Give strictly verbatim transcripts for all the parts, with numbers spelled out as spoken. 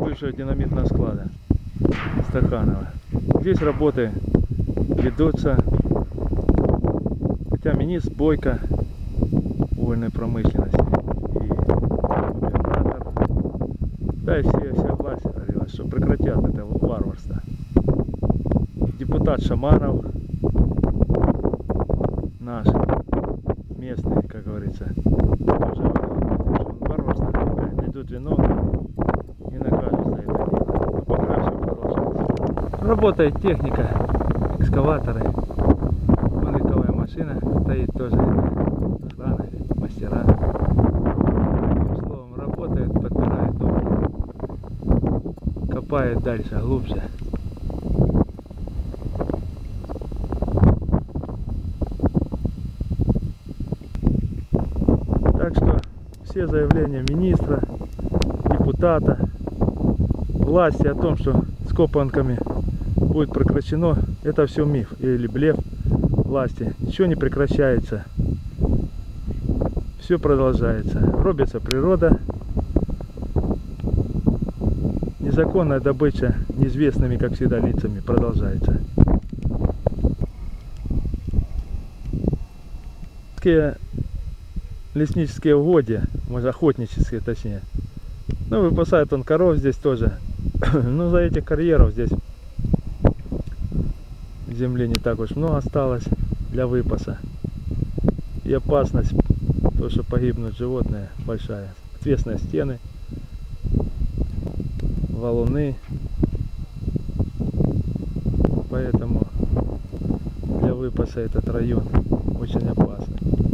бывшего динамитного склада Стаханова. Здесь работы ведутся, хотя министр Бойко вольной промышленности и губернатор, да и все, вся власть говорила, что прекратят это варварство. Депутат Шаманов, наш местный, как говорится, тоже говорил, что он варварство, найдут виновных и накажут за это дело. Но пока все продолжается. Работает техника, экскаваторы, вон легковая машина стоит тоже, охрана, мастера. Одним словом, работает, подпирает дом, копает дальше, глубже. Так что все заявления министра, депутата, власти о том, что с копанками будет прекращено, это все миф или блеф власти. Ничего не прекращается. Все продолжается. Рубится природа. Незаконная добыча неизвестными, как всегда, лицами продолжается. Леснические угодья, может, охотнические точнее. Ну, выпасает он коров здесь тоже. Ну, за этих карьеров здесь земли не так уж много осталось для выпаса. И опасность, то, что погибнут животные, большая. Отвесные стены, валуны. Поэтому для выпаса этот район очень опасный.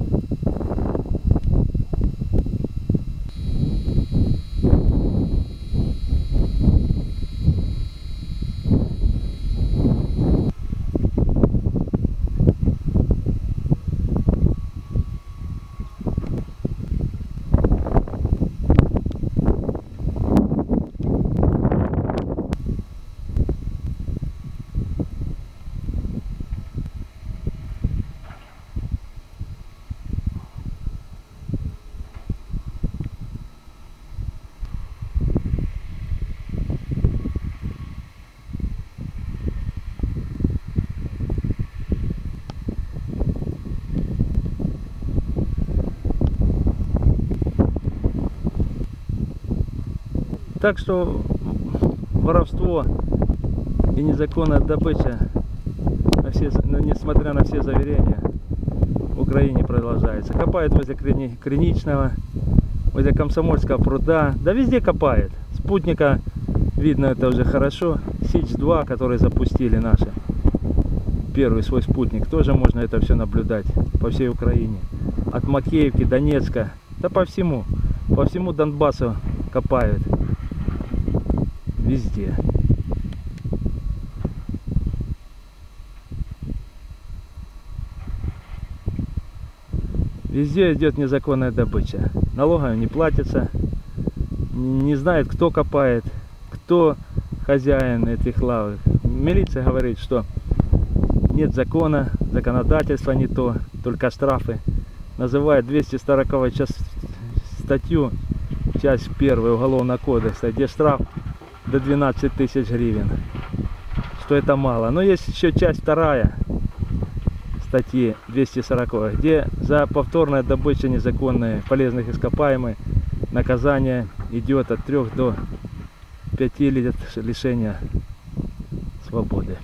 Так что воровство и незаконная добыча, на все, несмотря на все заверения, в Украине продолжается. Копают возле Криничного, возле Комсомольского пруда, да везде копает. Спутника видно это уже хорошо. Сич два, который запустили наши, первый свой спутник, тоже можно это все наблюдать по всей Украине. От Макеевки, Донецка, да по всему, по всему Донбассу копают. Везде. Везде идет незаконная добыча. Налогами не платится. Не знает, кто копает, кто хозяин этих лавок. Милиция говорит, что нет закона, законодательство не то, только штрафы. Называет двести сороковую статью, часть первая Уголовного кодекса, где штраф до двенадцати тысяч гривен, что это мало. Но есть еще часть вторая статьи двести сороковой, где за повторную добычу незаконной полезных ископаемых наказание идет от трёх до пяти лет лишения свободы.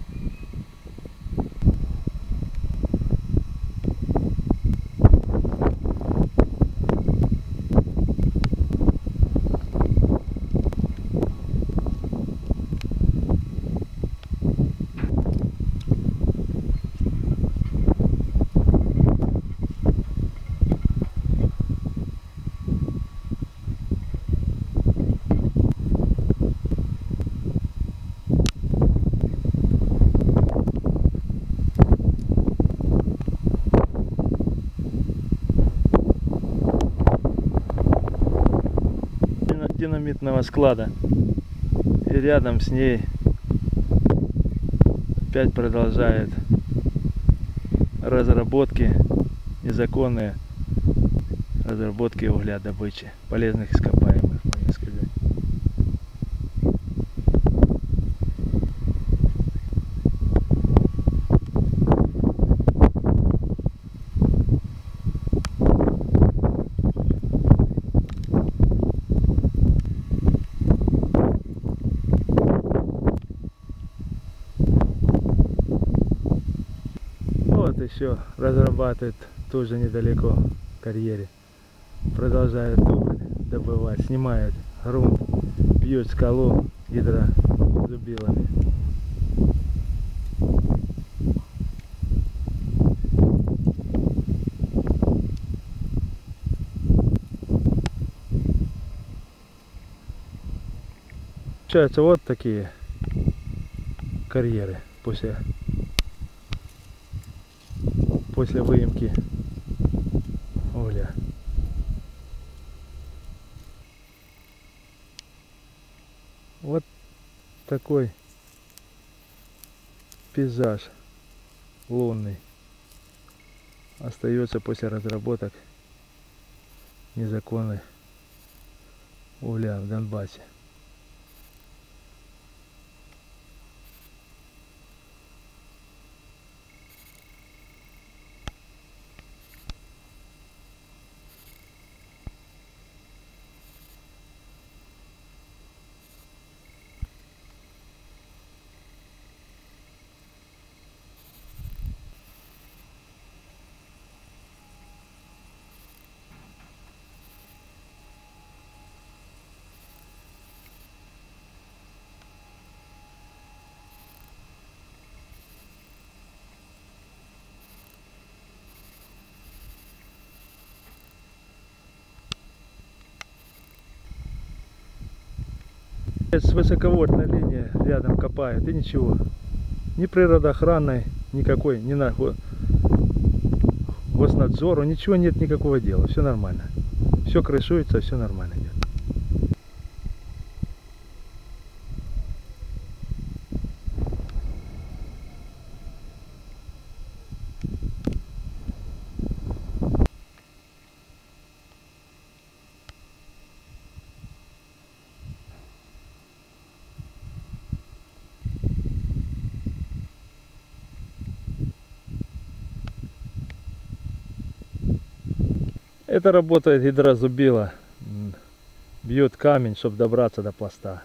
Динамитного склада, и рядом с ней опять продолжает разработки, незаконные разработки угля, добычи полезных ископаемых, можно сказать. все разрабатывает тоже недалеко в карьере. Продолжает уголь добывать, снимает грунт, бьет скалу гидрозубилами. Получается вот такие карьеры после, после выемки угля. Вот такой пейзаж лунный остается после разработок незаконных угля в Донбассе. С высоковольтной линии рядом копают, и ничего. Ни природоохранной, никакой, ни на госнадзору, ничего нет, никакого дела. Все нормально. Все крышуется, все нормально идет. Это работает гидрозубила, бьет камень, чтобы добраться до пласта.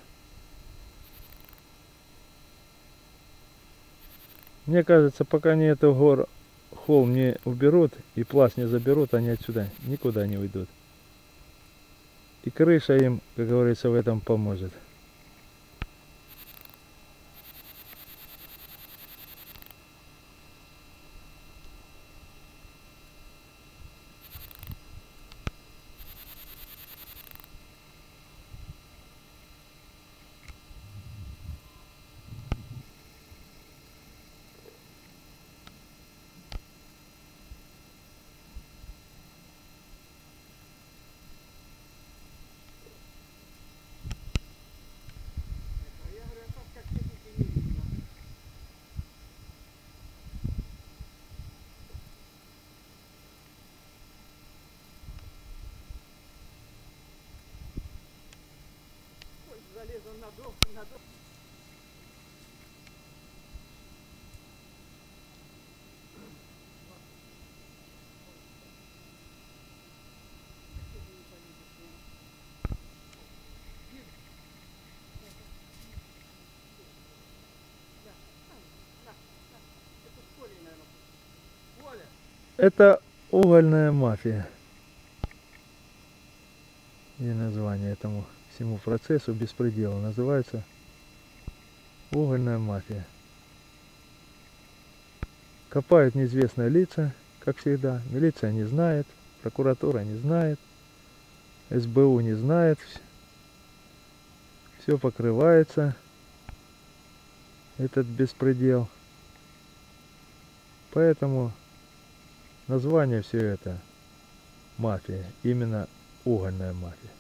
Мне кажется, пока они эту гору, холм не уберут и пласт не заберут, они отсюда никуда не уйдут. И крыша им, как говорится, в этом поможет. Залезу на дом, на дом. Это угольная мафия. И название этому всему процессу беспредела называется угольная мафия. Копают неизвестные лица, как всегда. Милиция не знает, прокуратура не знает, эс бэ у не знает. Все покрывается, этот беспредел. Поэтому название все это мафия, именно угольная мафия.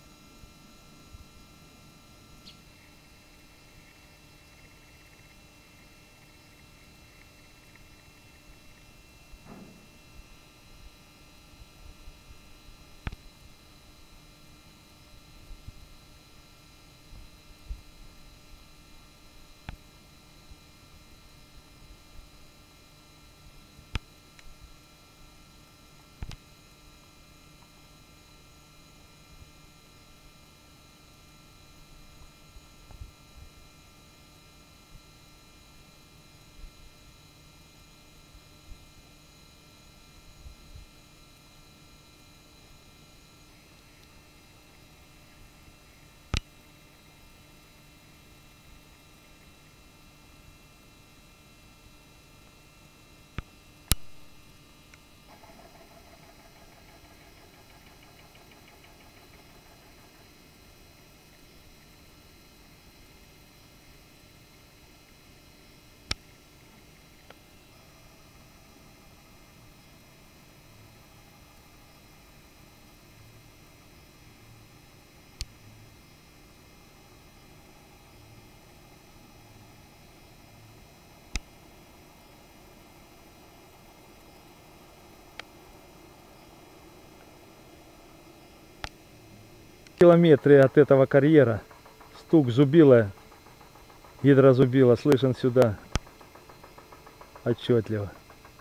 километре от этого карьера стук зубила, гидрозубила, слышен сюда отчетливо.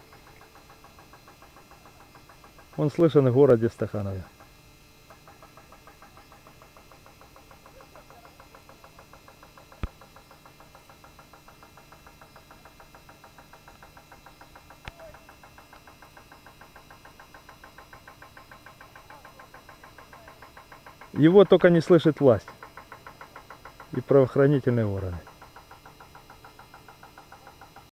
Он слышен в городе Стаханове. Его только не слышит власть и правоохранительные органы.